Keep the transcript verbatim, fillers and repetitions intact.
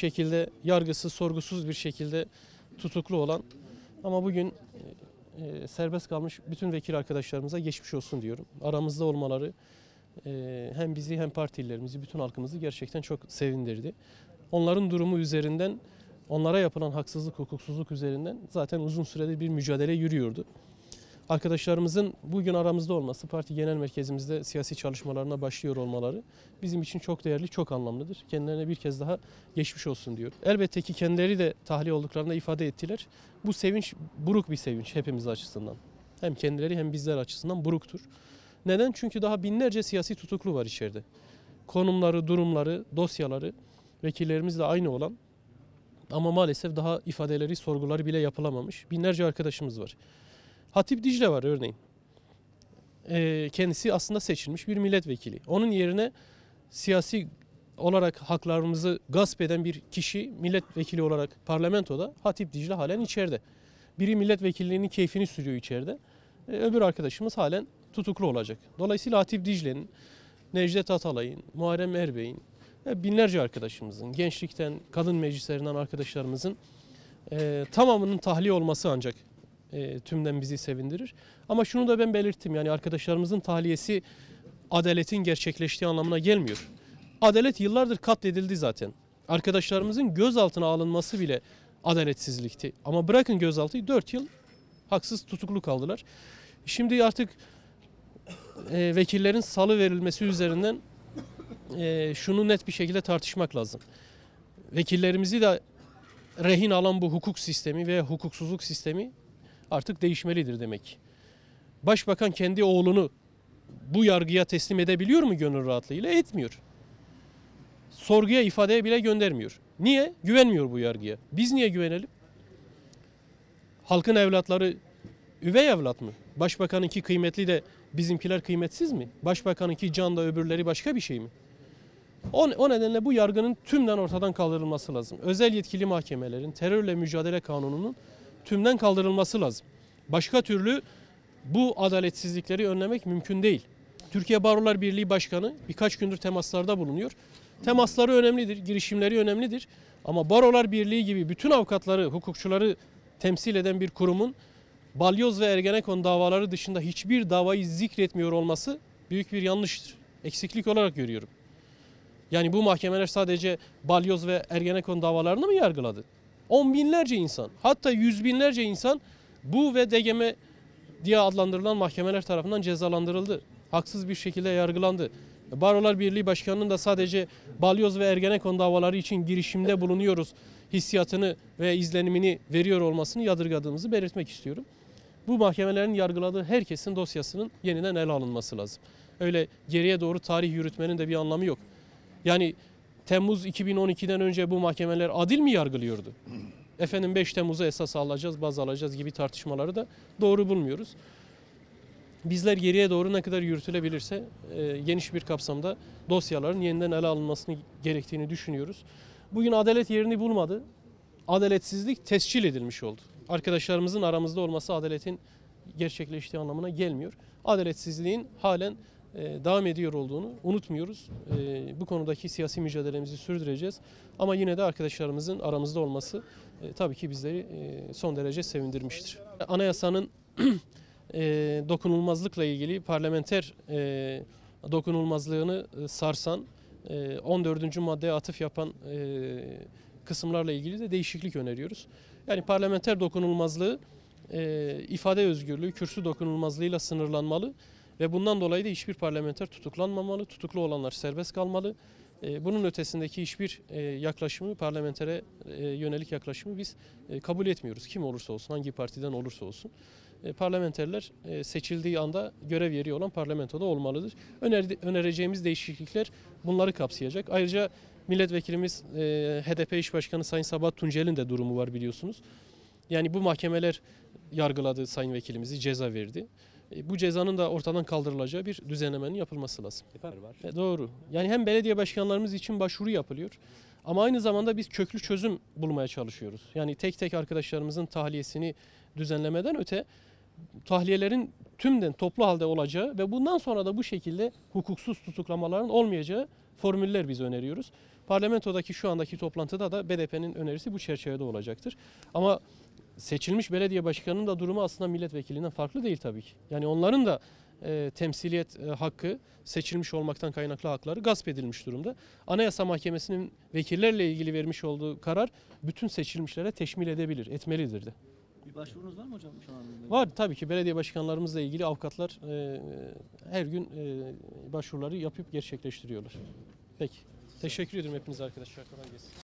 şekilde yargısız, sorgusuz bir şekilde tutuklu olan ama bugün e, serbest kalmış bütün vekil arkadaşlarımıza geçmiş olsun diyorum. Aramızda olmaları e, hem bizi hem partilerimizi, bütün halkımızı gerçekten çok sevindirdi. Onların durumu üzerinden, onlara yapılan haksızlık, hukuksuzluk üzerinden zaten uzun süredir bir mücadele yürüyordu. Arkadaşlarımızın bugün aramızda olması, parti genel merkezimizde siyasi çalışmalarına başlıyor olmaları bizim için çok değerli, çok anlamlıdır. Kendilerine bir kez daha geçmiş olsun diyor. Elbette ki kendileri de tahliye olduklarında ifade ettiler. Bu sevinç buruk bir sevinç hepimiz açısından. Hem kendileri hem bizler açısından buruktur. Neden? Çünkü daha binlerce siyasi tutuklu var içeride. Konumları, durumları, dosyaları vekillerimizle aynı olan ama maalesef daha ifadeleri, sorguları bile yapılamamış binlerce arkadaşımız var. Hatip Dicle var örneğin. Ee, kendisi aslında seçilmiş bir milletvekili. Onun yerine siyasi olarak haklarımızı gasp eden bir kişi milletvekili olarak parlamentoda, Hatip Dicle halen içeride. Biri milletvekilliğinin keyfini sürüyor içeride. Ee, öbür arkadaşımız halen tutuklu olacak. Dolayısıyla Hatip Dicle'nin, Necdet Atalay'ın, Muharrem Erbey'in, binlerce arkadaşımızın, gençlikten, kadın meclislerinden arkadaşlarımızın e, tamamının tahliye olması ancak E, tümden bizi sevindirir. Ama şunu da ben belirttim, yani arkadaşlarımızın tahliyesi adaletin gerçekleştiği anlamına gelmiyor. Adalet yıllardır katledildi zaten. Arkadaşlarımızın gözaltına alınması bile adaletsizlikti. Ama bırakın gözaltıyı, dört yıl haksız tutuklu kaldılar. Şimdi artık e, vekillerin salı verilmesi üzerinden e, şunu net bir şekilde tartışmak lazım. Vekillerimizi de rehin alan bu hukuk sistemi ve hukuksuzluk sistemi artık değişmelidir demek. Başbakan kendi oğlunu bu yargıya teslim edebiliyor mu gönül rahatlığıyla? Etmiyor. Sorguya, ifadeye bile göndermiyor. Niye? Güvenmiyor bu yargıya. Biz niye güvenelim? Halkın evlatları üvey evlat mı? Başbakanınki kıymetli de bizimkiler kıymetsiz mi? Başbakanınki can da öbürleri başka bir şey mi? O, o nedenle bu yargının tümden ortadan kaldırılması lazım. Özel yetkili mahkemelerin, terörle mücadele kanununun tümden kaldırılması lazım. Başka türlü bu adaletsizlikleri önlemek mümkün değil. Türkiye Barolar Birliği Başkanı birkaç gündür temaslarda bulunuyor. Temasları önemlidir, girişimleri önemlidir. Ama Barolar Birliği gibi bütün avukatları, hukukçuları temsil eden bir kurumun Balyoz ve Ergenekon davaları dışında hiçbir davayı zikretmiyor olması büyük bir yanlıştır. Eksiklik olarak görüyorum. Yani bu mahkemeler sadece Balyoz ve Ergenekon davalarını mı yargıladı? On binlerce insan, hatta yüz binlerce insan bu ve D G M diye adlandırılan mahkemeler tarafından cezalandırıldı. Haksız bir şekilde yargılandı. Barolar Birliği Başkanı'nın da sadece Balyoz ve Ergenekon davaları için girişimde bulunuyoruz hissiyatını ve izlenimini veriyor olmasını yadırgadığımızı belirtmek istiyorum. Bu mahkemelerin yargıladığı herkesin dosyasının yeniden ele alınması lazım. Öyle geriye doğru tarih yürütmenin de bir anlamı yok. Yani Temmuz iki bin on iki'den önce bu mahkemeler adil mi yargılıyordu? Efendim beş Temmuz'a esas alacağız, baz alacağız gibi tartışmaları da doğru bulmuyoruz. Bizler geriye doğru ne kadar yürütülebilirse e, geniş bir kapsamda dosyaların yeniden ele alınmasını gerektiğini düşünüyoruz. Bugün adalet yerini bulmadı. Adaletsizlik tescil edilmiş oldu. Arkadaşlarımızın aramızda olması adaletin gerçekleştiği anlamına gelmiyor. Adaletsizliğin halen devam ediyor olduğunu unutmuyoruz. Bu konudaki siyasi mücadelemizi sürdüreceğiz. Ama yine de arkadaşlarımızın aramızda olması tabii ki bizleri son derece sevindirmiştir. Anayasanın dokunulmazlıkla ilgili parlamenter dokunulmazlığını sarsan, on dördüncü maddeye atıf yapan kısımlarla ilgili de değişiklik öneriyoruz. Yani parlamenter dokunulmazlığı ifade özgürlüğü, kürsü dokunulmazlığıyla sınırlanmalı. Ve bundan dolayı da hiçbir parlamenter tutuklanmamalı, tutuklu olanlar serbest kalmalı. Bunun ötesindeki hiçbir yaklaşımı, parlamentere yönelik yaklaşımı biz kabul etmiyoruz. Kim olursa olsun, hangi partiden olursa olsun. Parlamenterler seçildiği anda görev yeri olan parlamentoda olmalıdır. Önereceğimiz değişiklikler bunları kapsayacak. Ayrıca milletvekilimiz H D P İş Başkanı Sayın Sabahat Tuncel'in de durumu var biliyorsunuz. Yani bu mahkemeler yargıladı sayın vekilimizi, ceza verdi. Bu cezanın da ortadan kaldırılacağı bir düzenlemenin yapılması lazım. Var. E, doğru. Yani hem belediye başkanlarımız için başvuru yapılıyor ama aynı zamanda biz köklü çözüm bulmaya çalışıyoruz. Yani tek tek arkadaşlarımızın tahliyesini düzenlemeden öte tahliyelerin tümden toplu halde olacağı ve bundan sonra da bu şekilde hukuksuz tutuklamaların olmayacağı formüller biz öneriyoruz. Parlamentodaki şu andaki toplantıda da B D P'nin önerisi bu çerçevede olacaktır. Ama seçilmiş belediye başkanının da durumu aslında milletvekilinden farklı değil tabii ki. Yani onların da e, temsiliyet e, hakkı, seçilmiş olmaktan kaynaklı hakları gasp edilmiş durumda. Anayasa Mahkemesi'nin vekillerle ilgili vermiş olduğu karar bütün seçilmişlere teşmil edebilir, etmelidir de. Bir başvurunuz var mı hocam şu an? Var tabii ki, belediye başkanlarımızla ilgili avukatlar e, her gün e, başvuruları yapıp gerçekleştiriyorlar. Peki. Teşekkür ederim hepinize arkadaşlar. Kolay gelsin.